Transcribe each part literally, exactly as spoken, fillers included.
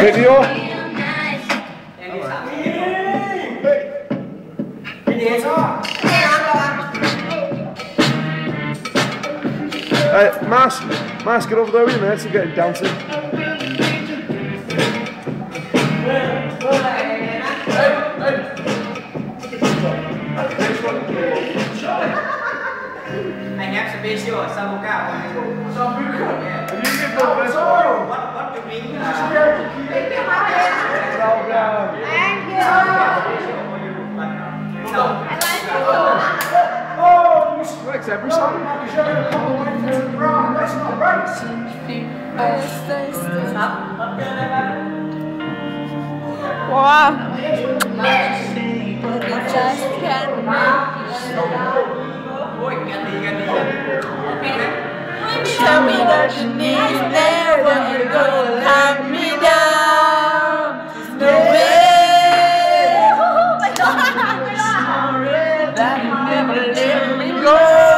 Video. Hey, Mas, Mas, get over there with your mates and get him dancing. Anh em sẽ biết chưa? Sambuca. Sambuca. Have you been to this one? What what do you mean? Well done. Thank you. Oh, you likes every song. You're showing a couple of things wrong. That's not right. Wow. You just can't tell me that you need never gonna let me down. No way that you never let me go.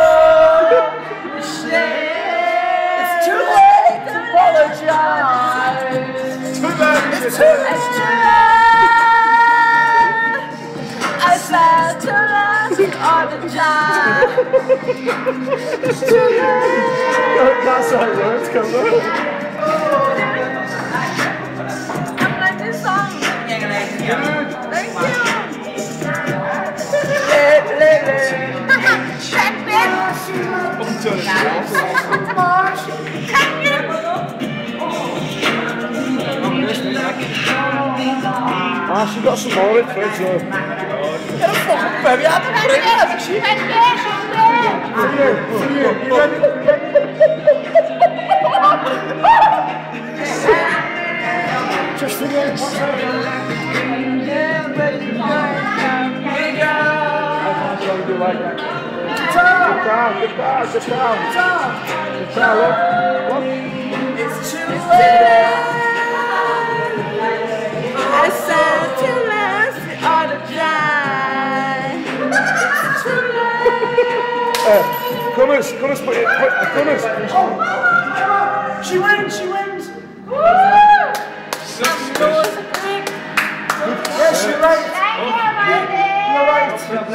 It's too late to apologize. Too bad. It's too late. I said to last all the time. It's too late. That's how it works, come on. I like this song. Thank you. Let, let, let. Ah, she got some more in fridge, though. Get a fucking baby out of the fridge. For you, for you. You ready? Just for you. You like that? Guitar, guitar, guitar, guitar. Guitar, look, look. It's too late. I said to last all the time. It's too late. Uh, Gunners, Gunners, put it, put Gunners. She wins, she wins. Woo! I'm losing quick. Yes, you're right. You're right.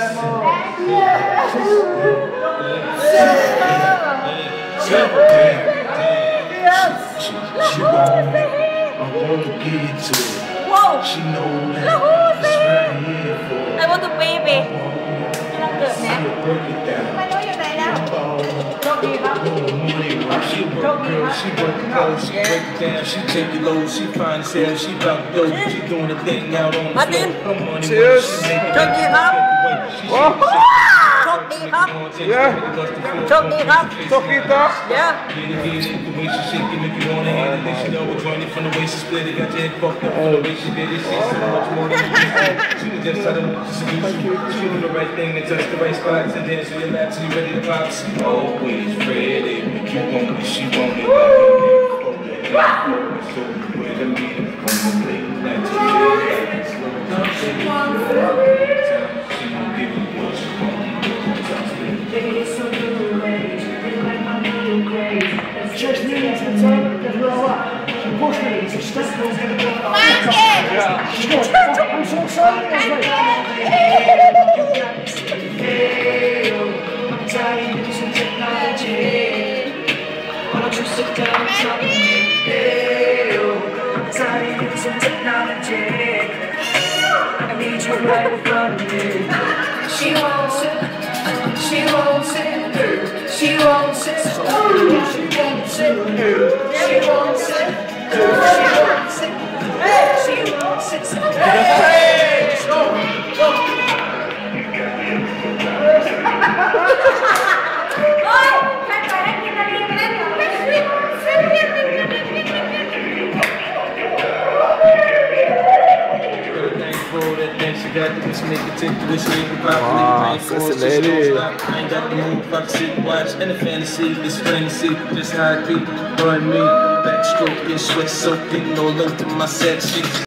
Yes. She, she won't, I want to get to it. Whoa. She know that Look who's it's here. right here for I want to baby. Kailan good, her. ne? Break it down. May knowอยู่ไหนแล้วโชคดีครับ She work girl, she work it out, she break it down, she take it low, she find sale, she bout to go, she doing a thing out on the Martin. floor. Her money, Cheers. she make it โชคดีครับ Oh, โชคดีครับ yeah. โชคดีครับ Talk it up. Yeah. Get it, get it, the way she shaking, if you wanna hit it, then she know it's running from the way she split it, got your head fucked up from the way she did it, she's so much more than you. She was just trying to seduce you, she doing the right thing, and touch the right spots, and then so you're back till you ready to pop. She always ready, make you want it, she want it, like a nigga, so with a meter from the plate, like to get slow down, she won't give it what she want. Just me, it's the time, get her all up. She pushed me, it's a step, it's going to go. Yeah. She's going, fuck, I'm so sorry, that's right. I'm tired of using technology. Why don't you sit down and talk to me? I'm tired of using technology. I need you right in front of me. She wants it, she wants it, she wants it, she wants it, she wants it, she wants it, she wants it. Hey, go, go. She got the bitch make it take the wish make it pop. Wow, Nigga, that's a just lady. don't stop. I ain't got the move, fuck sit, watch, and the fantasy, this fantasy, just how I keep, run me, backstroke, get sweat soaking all over my set sheets.